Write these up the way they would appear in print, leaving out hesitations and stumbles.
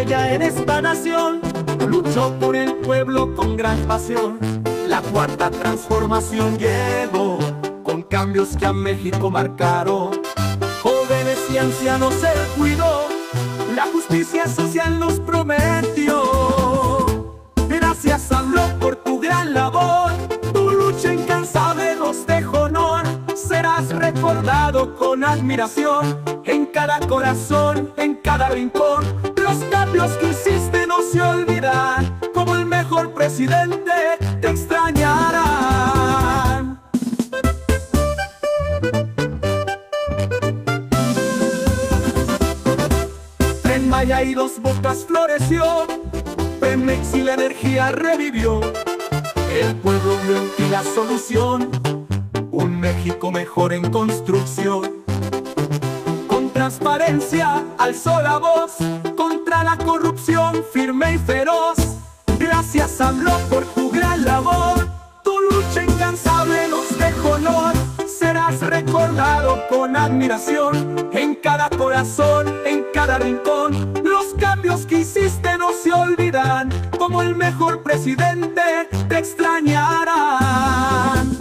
huella en esta nación, luchó por el pueblo con gran pasión. La cuarta transformación llegó, con cambios que a México marcaron. Jóvenes y ancianos él cuidó, la justicia social nos prometió. Gracias AMLO por tu gran labor, tu lucha incansable nos dejó honor. Serás recordado con admiración, en cada corazón, en cada rincón. Los cambios que hiciste no se olvidarán, como el mejor presidente te extrañarán. Tren Maya y Dos Bocas floreció, Pemex y la energía revivió. El pueblo vio en ti la solución, un México mejor en construcción. Con transparencia alzó la voz contra la corrupción firme y feroz. Gracias AMLO por tu gran labor, tu lucha incansable nos dejó honor. Serás recordado con admiración, en cada corazón, en cada rincón. Los cambios que hiciste no se olvidarán, como el mejor presidente te extrañarán.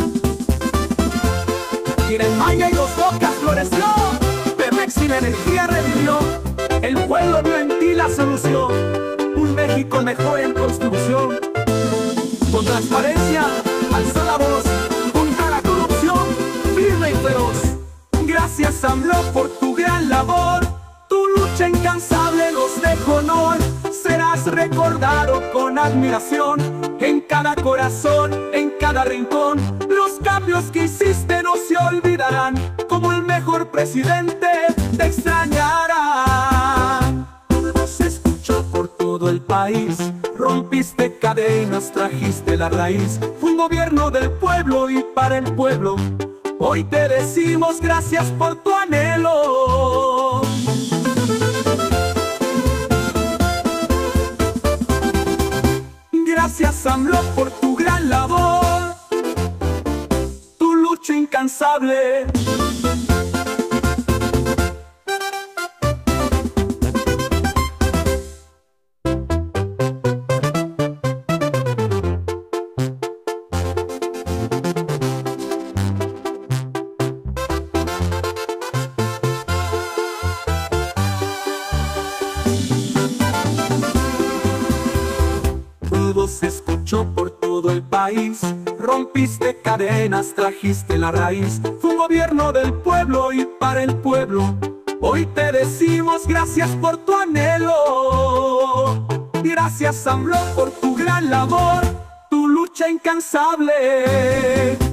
Tren Maya y Dos Bocas floreció, Pemex y la energía revivió. El pueblo vio en ti la solución, un México mejor en construcción. Con transparencia alzó la voz contra la corrupción firme y feroz. Gracias AMLO por tu gran labor, tu lucha incansable nos dejó honor. Serás recordado con admiración, en cada corazón, en cada rincón. Los cambios que hiciste no se olvidarán, como el mejor presidente te extrañarán. Tu voz se escuchó por todo el país, rompiste cadenas, trajiste la raíz. Fue un gobierno del pueblo y para el pueblo. Hoy te decimos gracias por tu anhelo. Gracias AMLO por tu gran labor, tu lucha incansable. Tu voz se escuchó por todo el país, rompiste cadenas, trajiste la raíz. Fue un gobierno del pueblo y para el pueblo. Hoy te decimos gracias por tu anhelo. Gracias AMLO por tu gran labor, tu lucha incansable.